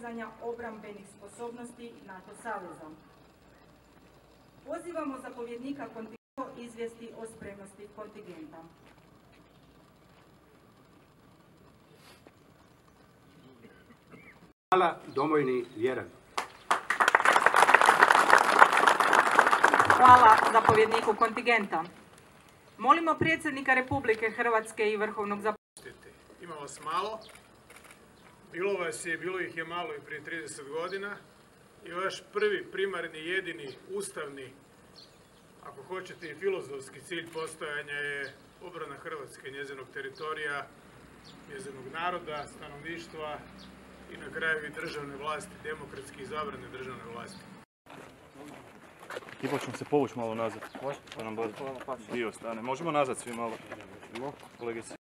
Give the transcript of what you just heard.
podizanja obrambenih sposobnosti NATO saveza. Pozivamo zapovjednika kontingenta izvijesti o spremnosti kontingenta. Hvala domovini vjeran. Hvala zapovjedniku kontingenta. Molimo predsjednika Republike Hrvatske i vrhovnog zapovjednika. Ima vas malo, bilo ih je malo i prije 30 godina i vaš prvi, primarni, jedini, ustavni, ako hoćete i filozofski cilj postojanja je obrana Hrvatske, njezinog teritorija, njezinog naroda, stanovništva i na kraju i državne vlasti, demokratski izabrane državne vlasti. Ekipa ćemo se povući malo nazad. Pa nam dio stane. Možemo nazad svi malo. Kolegice.